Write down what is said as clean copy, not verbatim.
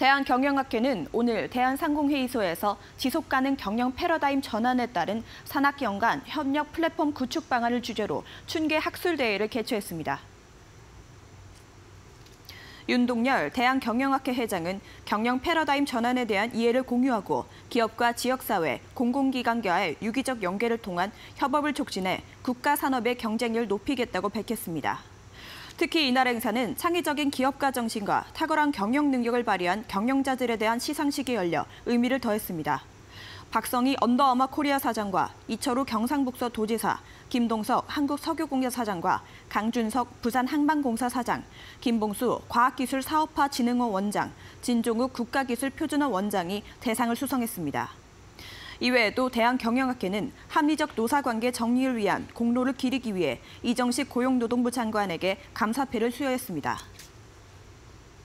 대한경영학회는 오늘 대한상공회의소에서 지속가능 경영 패러다임 전환에 따른 산학연 간 협력 플랫폼 구축 방안을 주제로 춘계 학술대회를 개최했습니다. 윤동열 대한경영학회 회장은 경영 패러다임 전환에 대한 이해를 공유하고 기업과 지역사회, 공공기관과의 유기적 연계를 통한 협업을 촉진해 국가 산업의 경쟁력을 높이겠다고 밝혔습니다. 특히 이날 행사는 창의적인 기업가 정신과 탁월한 경영 능력을 발휘한 경영자들에 대한 시상식이 열려 의미를 더했습니다. 박성희 언더아머 코리아 사장과 이철우 경상북도 도지사, 김동석 한국석유공사 사장과 강준석 부산항만공사 사장, 김봉수 과학기술사업화진흥원 원장, 진종욱 국가기술표준원 원장이 대상을 수상했습니다. 이외에도 대한경영학회는 합리적 노사관계 정리를 위한 공로를 기리기 위해 이정식 고용노동부 장관에게 감사패를 수여했습니다.